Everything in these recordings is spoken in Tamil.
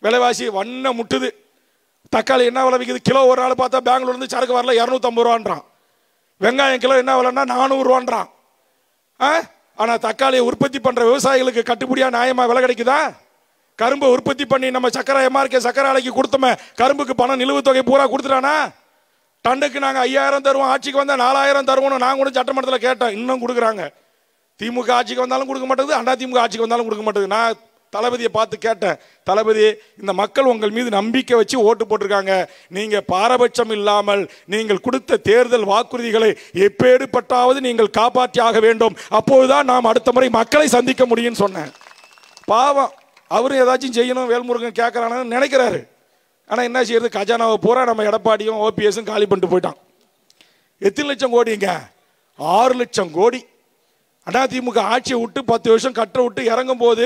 விலைவாசி வண்ண முட்டுது. தக்காளி என்ன விலை விற்குது? கிலோ ஒரு நாள் பார்த்தா பெங்களூர்லேருந்து சரக்கு வரல 250 ரூபான்றான். வெங்காயம் கிலோ என்ன விலைன்னா 400 ரூபான்றான். ஆனால் தக்காளியை உற்பத்தி பண்ணுற விவசாயிகளுக்கு கட்டுப்படியாக நியாயமாக விலை கிடைக்குதா? கரும்பை உற்பத்தி பண்ணி நம்ம சக்கரை எம்ஆர்கே சக்கரை ஆலைக்கு கொடுத்தோமே, கரும்புக்கு பணம் நிலுவைத் தொகை பூரா கொடுத்துட்டானா? டன்னுக்கு நாங்கள் 5000 தருவோம், ஆட்சிக்கு வந்தால் 4000 தருவோம்னு நாங்கள் கூட சட்டமன்றத்தில் கேட்டோம். இன்னும் கொடுக்குறாங்க. திமுக ஆட்சிக்கு வந்தாலும் கொடுக்க மாட்டேங்குது, அண்ணா திமுக ஆட்சிக்கு வந்தாலும் கொடுக்க மாட்டேங்குது. நான் தளபதியை பார்த்து கேட்டேன், தளபதி இந்த மக்கள் உங்கள் மீது நம்பிக்கை வச்சு ஓட்டு போட்டிருக்காங்க, நீங்கள் பாரபட்சம் இல்லாமல் நீங்கள் கொடுத்த தேர்தல் வாக்குறுதிகளை எப்பேடுபட்டாவது நீங்கள் காப்பாற்றியாக வேண்டும், அப்போதுதான் நாம் அடுத்த முறை மக்களை சந்திக்க முடியும்னு சொன்னேன். பாவம், அவரும் ஏதாச்சும் செய்யணும் வேல்முருகன் கேட்கறான்னு நினைக்கிறாரு. ஆனால் என்ன செய்யறது, கஜானாவை பூரா நம்ம எடப்பாடியும் ஓபிஎஸும் காலி பண்ணிட்டு போயிட்டான். எத்தனை லட்சம் கோடிங்க? 6 லட்சம் கோடி. அதிமுக ஆட்சியை விட்டு 10 வருஷம் கட்ட விட்டு இறங்கும் போது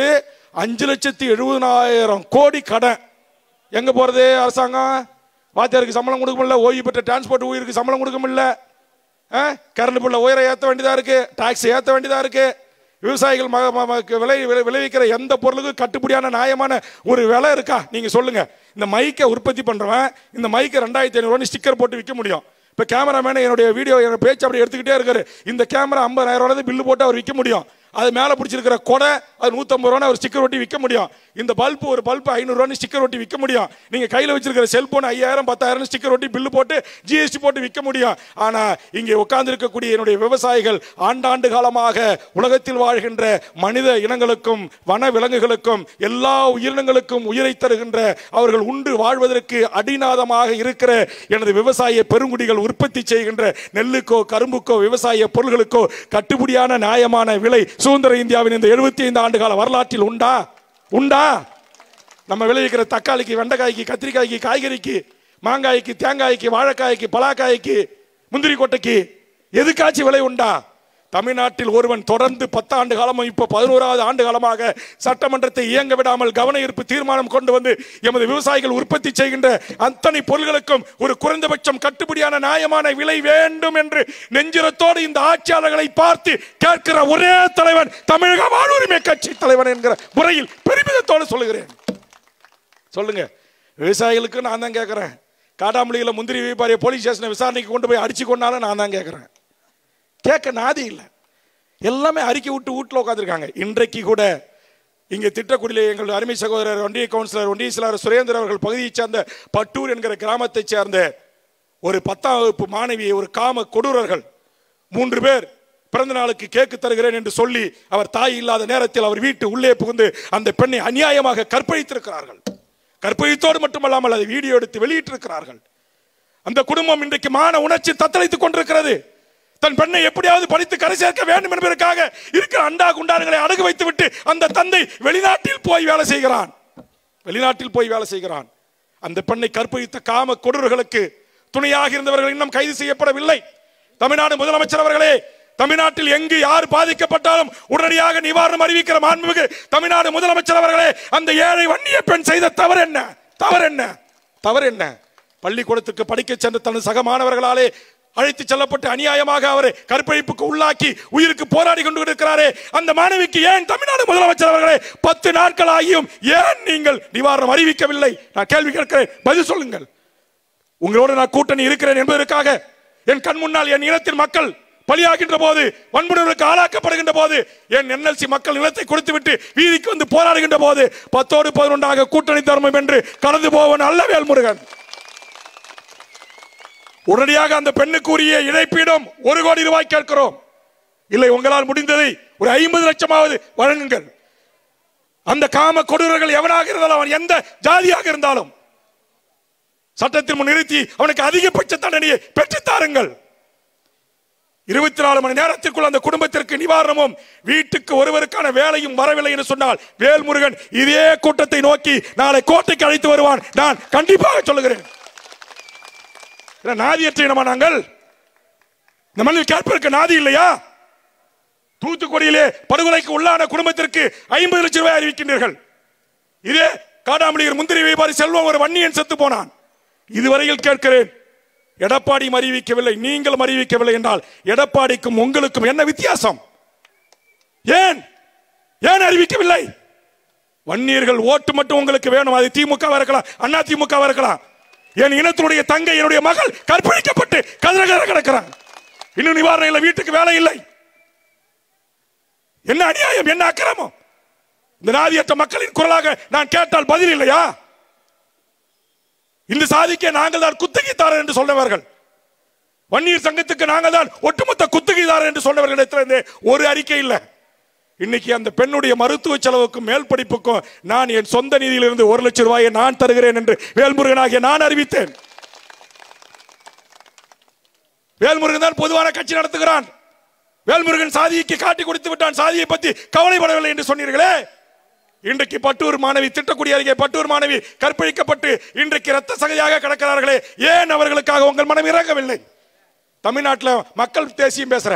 5,70,000 கோடி கடன். எங்க போறது? அரசாங்கம் வாத்தியாருக்கு சம்பளம் கொடுக்க முடியல, ஓய்வு பெற்ற டிரான்ஸ்போர்ட் ஊழியருக்கு சம்பளம் கொடுக்க முடியல, கரண்ட் பில்ல உயர ஏற்ற வேண்டியதா இருக்கு, டாக்ஸ் ஏற்ற வேண்டியதா இருக்கு. விவசாயிகள் விளைவிக்கிற எந்த பொருளுக்கும் கட்டுப்படியான நியாயமான ஒரு விலை இருக்கா? நீங்க சொல்லுங்க. இந்த மைக்கை உற்பத்தி பண்றவன் இந்த மைக்கை 2500 ஸ்டிக்கர் போட்டு விற்க முடியும். இப்போ கேமராமேன் என்னுடைய வீடியோ என்னோட பேச்சு அப்படி எடுத்துக்கிட்டே இருக்காரு. இந்த கேமரா 50,000 பில்லு போட்டு அவர் விற்க முடியும். அது மேலே பிடிச்சிருக்கிற கொடை அது 150 ரூபா ஒரு ஸ்டிக்கர் ஒட்டி விற்க முடியும். இந்த பல்பு ஒரு பல்பு 500 ரூபா ஸ்டிக்கர் ஒட்டி விற்க முடியும். நீங்கள் கையில் வச்சிருக்கிற செல்போன் 5000 10,000 ஸ்டிக்கர் ஒட்டி பில்லு போட்டு ஜிஎஸ்டி போட்டு விற்க முடியும். ஆனால் இங்கே உட்கார்ந்து இருக்கக்கூடிய என்னுடைய விவசாயிகள் ஆண்டாண்டு காலமாக உலகத்தில் வாழ்கின்ற மனித இனங்களுக்கும் வன விலங்குகளுக்கும் எல்லா உயிரினங்களுக்கும் உயிரை தருகின்ற அவர்கள் உண்டு வாழ்வதற்கு அடிநாதமாக இருக்கிற எனது விவசாய பெருங்குடிகள் உற்பத்தி செய்கின்ற நெல்லுக்கோ கரும்புக்கோ விவசாய பொருள்களுக்கோ கட்டுப்படியான நியாயமான விலை சுதந்திர இந்தியாவின் இந்த 75 ஆண்டு கால வரலாற்றில் உண்டா? உண்டா? நம்ம விளைவிக்கிற தக்காளிக்கு, வெண்டைக்காய்க்கு, கத்திரிக்காய்க்கு, காய்கறிக்கு, மாங்காய்க்கு, தேங்காய்க்கு, வாழைக்காய்க்கு, பலாக்காய்க்கு, முந்திரி கொட்டைக்கு எதுக்காச்சும் விலை உண்டா? தமிழ்நாட்டில் ஒருவன் தொடர்ந்து 10 ஆண்டு காலமும் இப்போ 11வது ஆண்டு காலமாக சட்டமன்றத்தை இயங்க விடாமல் கவன ஈர்ப்பு தீர்மானம் கொண்டு வந்து எமது விவசாயிகள் உற்பத்தி செய்கின்ற அத்தனை பொருட்களுக்கும் ஒரு குறைந்தபட்சம் கட்டுப்படியான நியாயமான விலை வேண்டும் என்று நெஞ்சிரத்தோடு இந்த ஆட்சியாளர்களை பார்த்து கேட்கிற ஒரே தலைவன் தமிழக வாழ்வுரிமை கட்சி தலைவன் என்கிற முறையில் பெருமிதத்தோடு சொல்லுகிறேன். சொல்லுங்க. விவசாயிகளுக்கு நான் தான் கேட்கிறேன். காடாமலியில் முந்திரி வியாபாரியை போலீஸ் ஸ்டேஷனை விசாரணைக்கு கொண்டு போய் அடிச்சு கொண்டாலும் நான் தான் கேட்கிறேன். கேட்க நாதி இல்லை. எல்லாமே அறிக்கை விட்டு வீட்டில் உட்காந்துருக்காங்க. இன்றைக்கு கூட இங்கே திட்டக்குடியில் எங்கள் அருமை சகோதரர் ஒன்றிய கவுன்சிலர் ஒன்றிய செயலாளர் சுரேந்தர் அவர்கள் பகுதியைச் சேர்ந்த பட்டூர் என்கிற கிராமத்தைச் சேர்ந்த ஒரு 10ஆம் வகுப்பு மாணவியை ஒரு காம கொடூரர்கள் 3 பேர் பிறந்த நாளுக்கு கேக்கு தருகிறேன் என்று சொல்லி அவர் தாய் இல்லாத நேரத்தில் அவர் வீட்டு உள்ளே புகுந்து அந்த பெண்ணை அநியாயமாக கற்பழித்திருக்கிறார்கள். கற்பழித்தோடு மட்டுமல்லாமல் அதை வீடியோ எடுத்து வெளியிட்டிருக்கிறார்கள். அந்த குடும்பம் இன்றைக்கு மான உணர்ச்சி தத்தளித்துக் கொண்டிருக்கிறது. தன் பெண்ணை எப்படியாவது படித்து கரை சேர்க்க வேண்டும் என்பதற்காக இருக்கிற அண்டா குண்டான்களை அடகு வைத்து விட்டு அந்த தந்தை வெளிநாட்டில் போய் வேலை செய்கிறான். வெளிநாட்டில் போய் வேலை செய்கிறான். அந்த பெண்ணை கற்பழித்த காம கொடூரர்களுக்கு துணையாக இருந்தவர்கள் இன்னும் கைது செய்யப்படவில்லை. தமிழ்நாடு முதலமைச்சர் அவர்களே, தமிழ்நாட்டில் எங்கு யார் பாதிக்கப்பட்டாலும் உடனடியாக நிவாரணம் அறிவிக்கிற மாண்புமிகு தமிழ்நாடு முதலமைச்சர் அவர்களே, அந்த ஏழை வன்னிய பெண் செய்த தவறு என்ன? தவறு என்ன? தவறு என்ன? பள்ளிக்கூடத்துக்கு படிக்க சென்ற தனது சக மாணவர்களாலே அழைத்து செல்லப்பட்டு அநியாயமாக அவரை கற்பழிப்புக்கு உள்ளாக்கி உயிருக்கு போராடி கொண்டு இருக்கிறாரே, அந்த மாணவிக்கு ஏன் தமிழ்நாடு முதலமைச்சர் அவர்களே 10 நாட்கள் ஆகியும் ஏன் நீங்கள் நிவாரணம் அறிவிக்கவில்லை? நான் கேள்வி கேட்கிறேன், பதில் சொல்லுங்கள். உங்களோடு நான் கூட்டணி இருக்கிறேன் என்பதற்காக என் கண் முன்னால் என் இனத்தின் மக்கள் பலியாகின்ற போது, வன்முறைகளுக்கு ஆளாக்கப்படுகின்ற போது, என் என்எல்சி மக்கள் நிலத்தை கொடுத்துவிட்டு வீதிக்கு வந்து போராடுகின்ற போது 10ஓடு 11ஆக கூட்டணி தர்மம் என்று கடந்து போவன் அல்ல வேல்முருகன். உடனடியாக அந்த பெண்ணுக்கு உரிய இழப்பீடும் 1 கோடி ரூபாய் கேட்கிறோம். இல்லை, உங்களால் முடிந்ததை ஒரு 50 லட்சமாவது வழங்குங்கள். அந்த காம கொடூரர்கள் எவனாக இருந்தாலும், அவன் எந்த ஜாதியாக இருந்தாலும் சட்டத்தின் முன் நிறுத்தி அவனுக்கு அதிகபட்ச தண்டனையை பெற்றுத்தாருங்கள். 24 மணி நேரத்திற்குள் அந்த குடும்பத்திற்கு நிவாரணமும் வீட்டுக்கு ஒருவருக்கான வேலையும் வரவில்லை என்று சொன்னால் வேல்முருகன் இதே கூட்டத்தை நோக்கி நாளை கோட்டைக்கு அழைத்து வருவான். நான் கண்டிப்பாக சொல்லுகிறேன். நாதியற்ற இனமா நாங்கள்? இந்த மண்ணில் கேட்பதற்கு நாதி இல்லையா? தூத்துக்குடியிலே படுகொலைக்கு உள்ளான குடும்பத்திற்கு 50 லட்சம் ரூபாய் அறிவிக்கின்றீர்கள். இதே காடாமலியர் முந்திரி வியாபாரி செல்வம் ஒரு வன்னியன் செத்து போனான். இதுவரையில் கேட்கிறேன், எடப்பாடி அறிவிக்கவில்லை, நீங்கள் அறிவிக்கவில்லை என்றால் எடப்பாடிக்கும் உங்களுக்கும் என்ன வித்தியாசம்? ஏன் ஏன் அறிவிக்கவில்லை? வன்னியர்கள் ஓட்டு மட்டும் உங்களுக்கு வேணும். அது திமுக இருக்கலாம், அண்ணா திமுக இருக்கலாம். என் இனத்தினுடைய தங்கை, என்னுடைய மகள் கற்பழிக்கப்பட்டு கதற கிடக்கிறான். இன்னும் நிவாரணம் இல்லை, வீட்டுக்கு வேலை இல்லை. என்ன அநியாயம், என்ன அக்கிரமம்! இந்த நாதியற்ற மக்களின் குரலாக நான் கேட்டால் பதில் இல்லையா? இந்த சாதிக்க நாங்கள் தான் குத்தகைதாரர் என்று சொன்னவர்கள், வன்னியர் சங்கத்துக்கு நாங்கள் தான் ஒட்டுமொத்த குத்தகைதாரர் என்று சொன்னவர்களிடத்திலிருந்து ஒரு அறிக்கை இல்லை. இன்னைக்கு அந்த பெண்ணுடைய மருத்துவ செலவுக்கும் மேல் படிப்புக்கும் நான் என் சொந்த நிதியிலிருந்து 1 லட்சம் ரூபாயை நான் தருகிறேன் என்று வேல்முருகனாகிய நான் அறிவித்தேன். வேல்முருகன் தான் பொதுவான கட்சி நடத்துகிறான். வேல்முருகன் சாதிக்கு காட்டி கொடுத்து விட்டான், சாதியை பற்றி கவலைப்படவில்லை என்று சொன்னீர்களே. இன்றைக்கு பட்டூர் மாணவி, திட்டக்குடி அருகே பட்டூர் மாணவி கற்பழிக்கப்பட்டு இன்றைக்கு இரத்த சகதியாக கிடக்கிறார்களே, ஏன் அவர்களுக்காக உங்கள் மனம் இறங்கவில்லை? தமிழ்நாட்டில் மக்கள் தேசியம் பேசுற,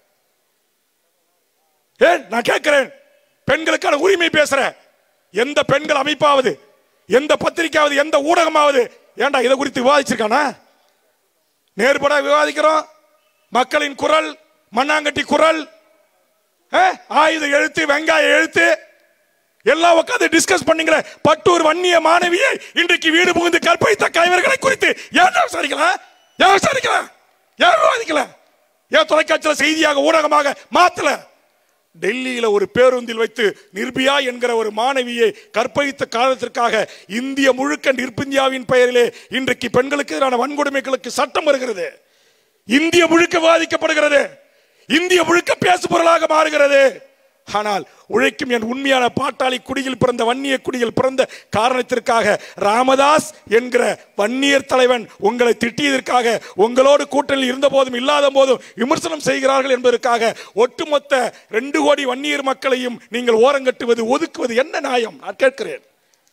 ஏன் நான் கேட்கிறேன், பெண்களுக்கான உரிமை பேசுற எந்த பெண்கள் அமைப்பாவது, எந்த பத்திரிகையாவது, எந்த ஊடகமாவது ஏண்டா இதை குறித்து விவாதிச்சிருக்கானா? நேர்பட விவாதிக்கிறோம். மக்களின் குரல், மண்ணாங்கட்டி குரல், ஆயுத எழுத்து, வெங்காய எழுத்து எல்லாம் உட்கார்ந்து டிஸ்கஸ் பண்ணுங்கிற பட்டூர் வன்னிய மாணவியை இன்றைக்கு வீடு புகுந்து கற்பழித்த கைவர்களை குறித்து ஏன் விசாரிக்கலாம்? ஏன் விசாரிக்கலாம்? ஏன் விவாதிக்கல? ஏன் தொலைக்காட்சியில் செய்தியாக ஊடகமாக மாத்தல? டெல்லியில ஒரு பேருந்தில் வைத்து நிர்பயா என்கிற ஒரு மாணவியை கற்பழித்த காரணத்திற்காக இந்திய முழுக்க நிர்பந்தியாவின் பெயரிலே இன்றைக்கு பெண்களுக்கு எதிரான வன்கொடுமைகளுக்கு சட்டம் வருகிறது. இந்திய முழுக்க விவாதிக்கப்படுகிறது, இந்திய முழுக்க பேசு பொருளாக மாறுகிறது. ஆனால் உழைக்கும் என் உண்மையான பாட்டாளி குடியில் பிறந்த வன்னிய குடியில் பிறந்த காரணத்திற்காக ராமதாஸ் என்கிற வன்னியர் தலைவன் உங்களை திட்டியதற்காக, உங்களோடு கூட்டணியில் இருந்த போதும் இல்லாத போதும் விமர்சனம் செய்கிறார்கள் என்பதற்காக ஒட்டுமொத்த 2 கோடி வன்னியர் மக்களையும் நீங்கள் ஓரங்கட்டுவது, ஒதுக்குவது என்ன நியாயம்? நான் கேட்கிறேன்,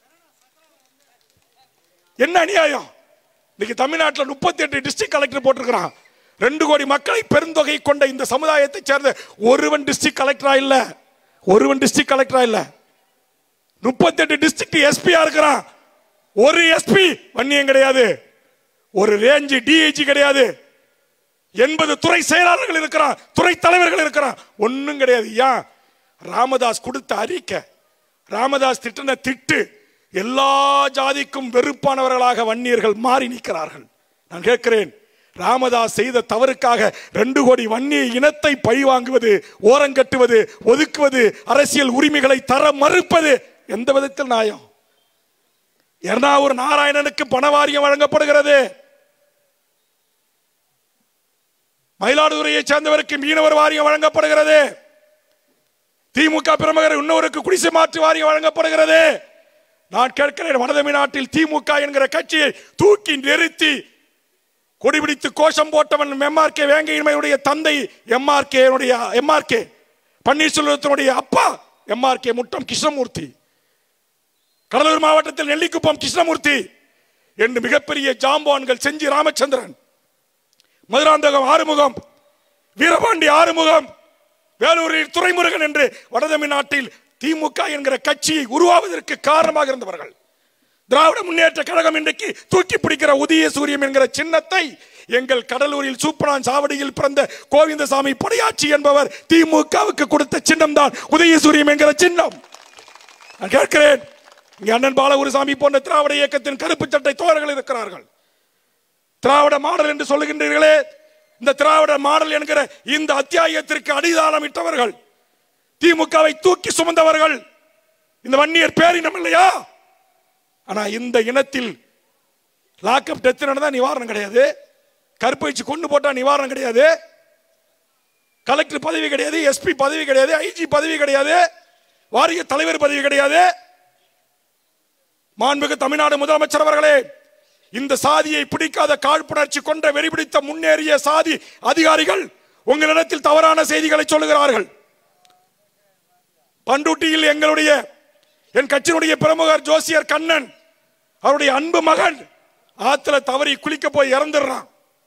என்ன அநியாயம்? இன்னைக்கு தமிழ்நாட்டில் 38 டிஸ்ட்ரிக்ட் கலெக்டர் போட்டிருக்கிறான். 2 கோடி மக்களை பெருந்தொகை கொண்ட இந்த சமுதாயத்தை சேர்ந்த ஒருவன் டிஸ்ட்ரிக்ட் கலெக்டரா இல்ல, ஒருவன் டிஸ்ட்ரிக்ட் கலெக்டரா இல்ல. 38 டிஸ்ட்ரிக்ட் எஸ்பியா இருக்கிறான். ஒரு எஸ்பி வன்னியம் கிடையாது, ஒரு ரேஞ்ச் டிஐஜி கிடையாது, 80 துறை செயலாளர்கள் இருக்கிறான், துறை தலைவர்கள் இருக்கிறான், ஒன்னும் கிடையாது. ஏன்? ராமதாஸ் கொடுத்த அறிக்கை, ராமதாஸ் திட்டின திட்டு எல்லா ஜாதிக்கும் வெறுப்பானவர்களாக வன்னியர்கள் மாறி நிற்கிறார்கள். நான் கேட்கிறேன், ராமதாஸ் செய்த தவறுக்காக 2 கோடி வன்னிய இனத்தை பழிவாங்குவது, ஓரங்கட்டுவது, ஒதுக்குவது, அரசியல் உரிமைகளை தர மறுப்பது எந்த விதத்தில் நியாயம்? எர்ணாவூர் நாராயணனுக்கு பணவாரியம் வழங்கப்படுகிறது, மயிலாடுதுறையை சேர்ந்தவருக்கு மீனவர் வாரியம் வழங்கப்படுகிறது, திமுக பிரமுகர் இன்னொருக்கு குடிசை மாற்று வாரியம் வழங்கப்படுகிறது. நான் கேட்கிறேன், வடதமிழ்நாட்டில் திமுக என்கிற கட்சியை தூக்கி நிறுத்தி கொடிபிடித்து கோஷம் போட்டவன் எம்ஆர்கே வேங்கையினுடைய தந்தை, எம்ஆர்கே பன்னீர்செல்வத்தினுடைய அப்பா எம்ஆர்கே முட்டம் கிருஷ்ணமூர்த்தி, கடலூர் மாவட்டத்தில் நெல்லிக்குப்பம் கிருஷ்ணமூர்த்தி என்று மிகப்பெரிய ஜாம்பான்கள் செஞ்சி ராமச்சந்திரன், மதுராந்தகம் ஆறுமுகம், வீரபாண்டி ஆறுமுகம், வேலூரில் துரைமுருகன் என்று வடதமிழ்நாட்டில் திமுக என்கிற கட்சியை உருவாவதற்கு காரணமாக இருந்தவர்கள். திராவிட முன்னேற்ற கழகம் இன்றைக்கு தூக்கி பிடிக்கிற உதய சூரியன் என்கிற சின்னத்தை எங்கள் கடலூரில் சூப்பனான் சாவடியில் பிறந்த கோவிந்தசாமி படையாச்சி என்பவர் திமுகவுக்கு கொடுத்த சின்னம் தான் உதய சூரியன் என்கிற சின்னம். நான் கேட்கிறேன், இங்கே அண்ணன் பாலகுருசாமி போன்ற திராவிட இயக்கத்தின் கருப்பு சட்டை தோழர்கள் இருக்கிறார்கள். திராவிட மாடல் என்று சொல்லுகின்றீர்களே, இந்த திராவிட மாடல் என்கிற இந்த அத்தியாயத்திற்கு அடிதாளம் இட்டவர்கள், திமுகவை தூக்கி சுமந்தவர்கள் இந்த வன்னியர் பேரினம் இல்லையா? ஆனா இந்த இனத்தில் லாக்அப் டெத் நடந்தா நிவாரணம் கிடையாது, கற்பழிச்சு கொண்டு போட்டா நிவாரணம் கிடையாது, கலெக்டர் பதவி கிடையாது, எஸ்பி பதவி கிடையாது, ஐஜி பதவி கிடையாது, வாரிய தலைவர் பதவி கிடையாது. மாண்புமிகு தமிழ்நாடு முதலமைச்சர் அவர்களே, இந்த சாதியை பிடிக்காத காழ்ப்புணர்ச்சி கொண்ட வெறிபிடித்த முன்னேறிய சாதி அதிகாரிகள் உங்களிடத்தில் தவறான செய்திகளை சொல்லுகிறார்கள். பண்ருட்டியில் என் கட்சியினுடைய பிரமுகர் ஜோசியர் கண்ணன், அவருடைய அன்பு மகன் ஆத்துல தவறி குளிக்க போய் இறந்துடுறான்.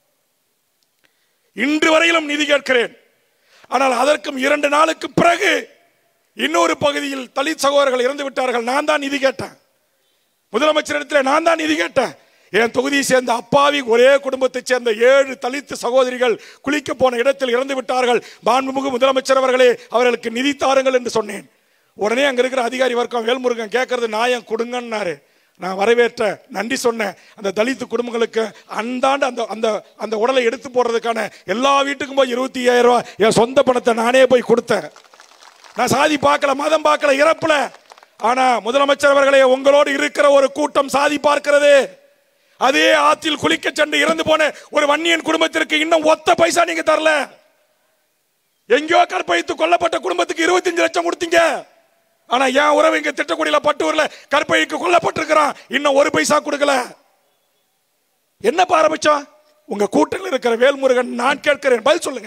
இன்று வரையிலும் நீதி கேட்கிறேன். ஆனால் அதற்கும் 2 நாளுக்கு பிறகு இன்னொரு பகுதியில் தலித் சகோதரர்கள் இறந்து விட்டார்கள். நான் தான் நிதி கேட்டேன், முதலமைச்சரிடத்தில் நான் தான் நிதி கேட்டேன். என் தொகுதியை சேர்ந்த அப்பாவி ஒரே குடும்பத்தை சேர்ந்த 7 தலித் சகோதரிகள் குளிக்க போன இடத்தில் இறந்து விட்டார்கள். மாண்புமிகு முதலமைச்சர் அவர்களே, அவர்களுக்கு நிதி தாருங்கள் என்று சொன்னேன். உடனே அங்க இருக்கிற அதிகாரி வர்க்கம் வேல்முருகன் கேட்கறது நியாயம் கொடுங்கன்னாரு. நான் வரவேற்ற நன்றி சொன்னேன். அந்த தலித்து குடும்பங்களுக்கு அந்தாண்டு அந்த அந்த அந்த உடலை எடுத்து போடுறதுக்கான எல்லா வீட்டுக்கும் போய் 25,000 ரூபாய் என் சொந்த பணத்தை நானே போய் கொடுத்தேன். நான் சாதி பார்க்கல, மதம் பார்க்கல, இறப்புல. ஆனா முதலமைச்சர் அவர்களே, உங்களோடு இருக்கிற ஒரு கூட்டம் சாதி பார்க்கிறது. அதே ஆற்றில் குளிக்க சென்று இறந்து போன ஒரு வன்னியன் குடும்பத்திற்கு இன்னும் ஒத்த பைசா நீங்க தரல. எங்கேயோ கற்பழித்து கொல்லப்பட்ட குடும்பத்துக்கு 25 லட்சம் கொடுத்தீங்க. ஆனா என் உறவு இங்க திட்டக்குடியில பட்டூர்ல கற்பழிக்கு கொல்லப்பட்டிருக்கிறான், இன்னும் ஒரு பைசா கொடுக்கல. என்ன பாரபட்சம்? உங்க கூட்டத்தில் இருக்கிற வேல்முருகன், நான் கேட்கிறேன், பதில் சொல்லுங்க.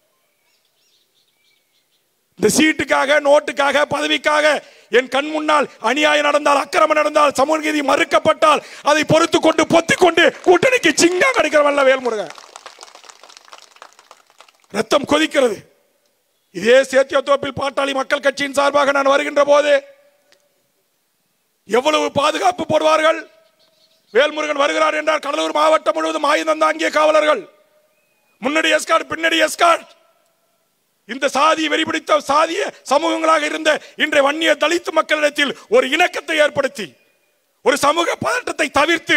இந்த சீட்டுக்காக, நோட்டுக்காக, பதவிக்காக என் கண் முன்னால் அநியாயம் நடந்தால், அக்கிரமம் நடந்தால், சமூக நீதி மறுக்கப்பட்டால் அதை பொறுத்து கொண்டு பொத்தி கொண்டு கூட்டணிக்கு சிங்கா கிடைக்கிறவல்ல வேல்முருகன். ரத்தம் கொதிக்கிறது. இதே சேத்தியத்தோப்பில் பாட்டாளி மக்கள் கட்சியின் சார்பாக நான் வருகின்ற போது எவ்வளவு பாதுகாப்பு போடுவார்கள். வேல்முருகன் வருகிறார் என்றால் கடலூர் மாவட்டம் முழுவதும் ஆயுதம் தாங்கிய காவலர்கள், முன்னாடி எஸ்கார்ட், பின்னாடி எஸ்கார்ட். இந்த சாதி வெறிபிடித்த சாதிய சமூகங்களாக இருந்த இன்றைய வன்னிய தலித்து மக்களிடத்தில் ஒரு இணக்கத்தை ஏற்படுத்தி, ஒரு சமூக பதட்டத்தை தவிர்த்து,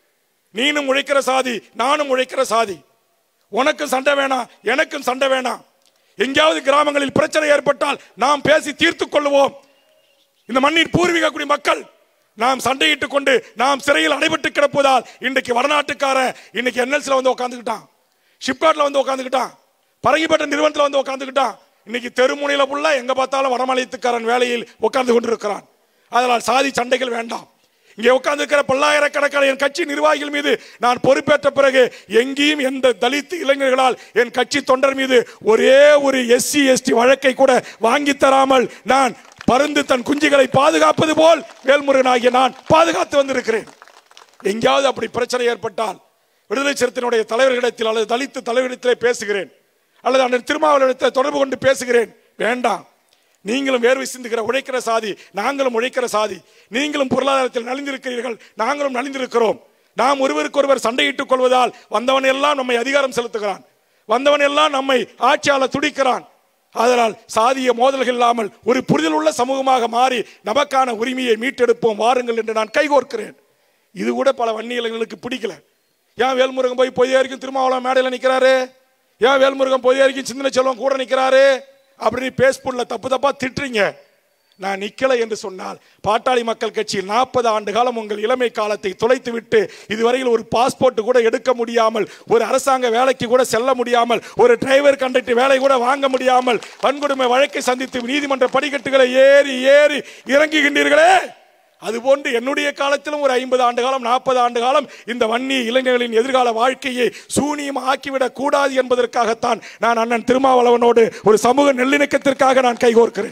நீனும் உழைக்கிற சாதி, நானும் உழைக்கிற சாதி, உனக்கும் சண்டை வேணாம், எனக்கும் சண்டை வேணாம். எங்கேயாவது கிராமங்களில் பிரச்சனை ஏற்பட்டால் நாம் பேசி தீர்த்துக் கொள்வோம். இந்த மண்ணின் பூர்வீக குடி மக்கள் நாம் சண்டையிட்டுக் கொண்டு நாம் சிறையில் அடைபட்டு கிடப்பதால் இன்றைக்கு வடநாட்டுக்காரன் இன்னைக்கு என்எல்சில வந்து உட்காந்துக்கிட்டான், ஷிப்காட்ல வந்து உட்காந்துக்கிட்டான், பரங்கிப்பட்ட நிறுவனத்தில் வந்து உட்காந்துக்கிட்டான். இன்னைக்கு தெருமுனையில புள்ள எங்க பார்த்தாலும் வடமாநிலத்துக்காரன் வேலையில் உட்கார்ந்து கொண்டிருக்கிறான். அதனால் சாதி சண்டைகள் வேண்டாம். இங்கே உட்கார்ந்து இருக்கிற பல்லாயிரக்கணக்கான என் கட்சி நிர்வாகிகள் மீது நான் பொறுப்பேற்ற பிறகு எங்கேயும் எந்த தலித்து இளைஞர்களால் என் கட்சி தொண்டர் மீது ஒரே ஒரு SC ST வழக்கை கூட வாங்கி தராமல் நான் பருந்து தன் குஞ்சுகளை பாதுகாப்பது போல் வேல்முருகனாகிய நான் பாதுகாத்து வந்திருக்கிறேன். எங்கேயாவது அப்படி பிரச்சனை ஏற்பட்டால் விடுதலை சிறுத்தையினுடைய தலைவர்களிடத்தில் அல்லது தலித்து தலைவரிடத்திலே பேசுகிறேன், அல்லது அண்ணன் திருமாவளவனிடத்தில் தொடர்பு கொண்டு பேசுகிறேன். வேண்டாம், நீங்களும் வேர்வை சிந்துகிற உழைக்கிற சாதி, நாங்களும் உழைக்கிற சாதி. நீங்களும் பொருளாதாரத்தில் நலிந்திருக்கிறீர்கள், நாங்களும் நலிந்திருக்கிறோம். நாம் ஒருவருக்கு ஒருவர் சண்டையிட்டுக் கொள்வதால் வந்தவன் எல்லாம் நம்மை அதிகாரம் செலுத்துகிறான், வந்தவன் எல்லாம் நம்மை ஆட்சியாளர் துடிக்கிறான். அதனால் சாதிய மோதல்கள் இல்லாமல் ஒரு புரிதல் உள்ள சமூகமாக மாறி நமக்கான உரிமையை மீட்டெடுப்போம் வாருங்கள் என்று நான் கைகோர்க்கிறேன். இது கூட பல வன்னிய இளைஞர்களுக்கு பிடிக்கல. ஏன் வேல்முருகன் போய் பொய்யா வரைக்கும் திருமாவளவன் மேடையில் நிற்கிறாரு, ஏன் வேல்முருகன் பொய்யா வரைக்கும் சிந்தனை செல்வம் கூட நிற்கிறாரு அப்படின்னு பேஸ்புக்ல தப்பு தப்பா திட்டுறீங்க. நான் நிக்கலை என்று சொன்னால் பாட்டாளி மக்கள் கட்சியில் 40 ஆண்டு காலம் உங்கள் இளமை காலத்தை தொலைத்து விட்டு இதுவரையில் ஒரு பாஸ்போர்ட் கூட எடுக்க முடியாமல், ஒரு அரசாங்க வேலைக்கு கூட செல்ல முடியாமல், ஒரு டிரைவர் கண்டக்டர் வேலை கூட வாங்க முடியாமல் வன்கொடுமை வழக்கை சந்தித்து நீதிமன்ற படிக்கட்டுகளை ஏறி ஏறி இறங்குகின்றீர்களே, அதுபோன்று என்னுடைய காலத்திலும் ஒரு 50 ஆண்டு காலம் 40 ஆண்டு காலம் இந்த வன்னி இளைஞர்களின் எதிர்கால வாழ்க்கையை சூனியம் ஆக்கிவிடக் கூடாது என்பதற்காகத்தான் நான் அண்ணன் திருமாவளவனோடு ஒரு சமூக நல்லிணக்கத்திற்காக நான் கைகோர்க்கிறேன்.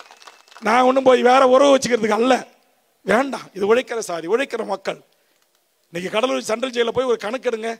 நான் ஒன்றும் போய் வேற உறவு வச்சுக்கிறதுக்கு அல்ல. வேண்டாம், இது உழைக்கிற சாதி, உழைக்கிற மக்கள். இன்னைக்கு கடலூர் சென்ட்ரல் ஜெயிலில் போய் ஒரு கணக்கெடுங்க,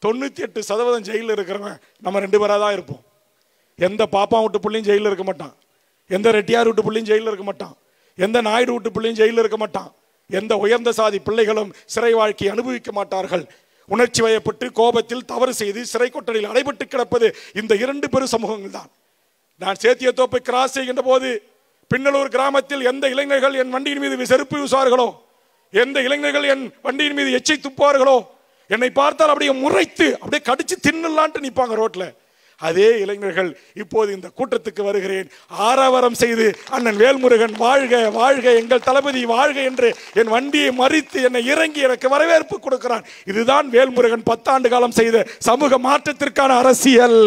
98% ஜெயிலில் இருக்கிறவன் நம்ம 2 பேராக தான் இருப்போம். எந்த பாப்பா வீட்டு பிள்ளையும் ஜெயிலில் இருக்க மாட்டான், எந்த ரெட்டியார் வீட்டு பிள்ளையும் ஜெயிலில் இருக்க மாட்டான், எந்த நாயுடு வீட்டு பிள்ளையும் ஜெயிலில் இருக்க மாட்டான், எந்த உயர்ந்த சாதி பிள்ளைகளும் சிறை வாழ்க்கை அனுபவிக்க மாட்டார்கள். உணர்ச்சி வயப்பட்டு கோபத்தில் தவறு செய்து சிறை கொட்டடியில் அடைபட்டு கிடப்பது இந்த 2 பெரு சமூகங்கள் தான். நான் சேத்தியத்தோப்பை கிராஸ் செய்கின்ற போது பின்னலூர் கிராமத்தில் எந்த இளைஞர்கள் என் வண்டியின் மீது செருப்பு வீசுவார்களோ, எந்த இளைஞர்கள் என் வண்டியின் மீது எச்சை துப்பார்களோ, என்னை பார்த்தால் அப்படியே முறைத்து அப்படியே கடிச்சு தின்னலான்ட்டு நிற்பாங்க ரோட்ல. அதே இளைஞர்கள் இப்போது இந்த கூட்டத்துக்கு வருகிறேன் ஆரவாரம் செய்து அண்ணன் வேல்முருகன் வாழ்க வாழ்க, எங்கள் தளபதி வாழ்க என்று என் வண்டியை மறித்து என்னை இறங்கி எனக்கு வரவேற்பு கொடுக்கிறான். இதுதான் வேல்முருகன் 10 ஆண்டு காலம் செய்த சமூக மாற்றத்திற்கான அரசியல்.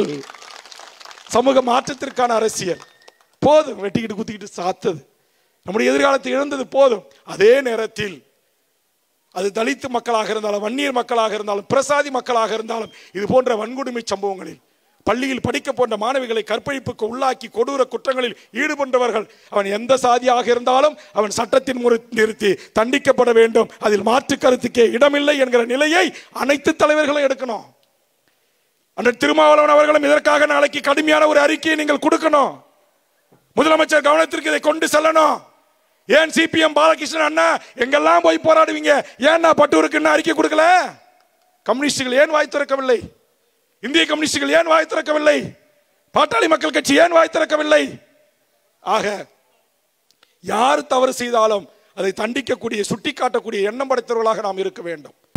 சமூக மாற்றத்திற்கான அரசியல் போதும். வெட்டிக்கிட்டு குத்திக்கிட்டு சாத்தது, நம்முடைய எதிர்காலத்தை இழந்தது போதும். அதே நேரத்தில் அது தலித்து மக்களாக இருந்தாலும், வன்னியர் மக்களாக இருந்தாலும், பிரசாதி மக்களாக இருந்தாலும், இது போன்ற வன்கொடுமை சம்பவங்களில் பள்ளியில் படிக்க போன்ற மாணவிகளை கற்பழிப்புக்கு உள்ளாக்கி கொடூர குற்றங்களில் ஈடுபட்டவர்கள் அவன் எந்த சாதியாக இருந்தாலும் அவன் சட்டத்தின் முறை நிறுத்தி தண்டிக்கப்பட வேண்டும். அதில் மாற்று கருத்துக்கே இடமில்லை என்கிற நிலையை அனைத்து தலைவர்களும் எடுக்கணும். அண்ணன் திருமாவளவன் அவர்களும் இதற்காக நாளைக்கு கடுமையான ஒரு அறிக்கையை நீங்கள் கொடுக்கணும். முதலமைச்சர் கவனத்திற்கு இதை கொண்டு செல்லணும். ஏன் சிபிஎம் பாலகிருஷ்ணன் அண்ணா எங்கெல்லாம் போய் போராடுவீங்க, ஏன் பட்டூருக்கு அறிக்கை கொடுக்கல? கம்யூனிஸ்டுகள் ஏன் வாய் திறக்கவில்லை? இந்திய கம்யூனிஸ்டுகள் ஏன் வாய் திறக்கவில்லை? பாட்டாளி மக்கள் கட்சி ஏன் வாய் திறக்கவில்லை? ஆக யார் தவறு செய்தாலும் அதை தண்டிக்கக்கூடிய சுட்டிக்காட்டக்கூடிய எண்ணம் படைத்தவர்களாக நாம் இருக்க வேண்டும்.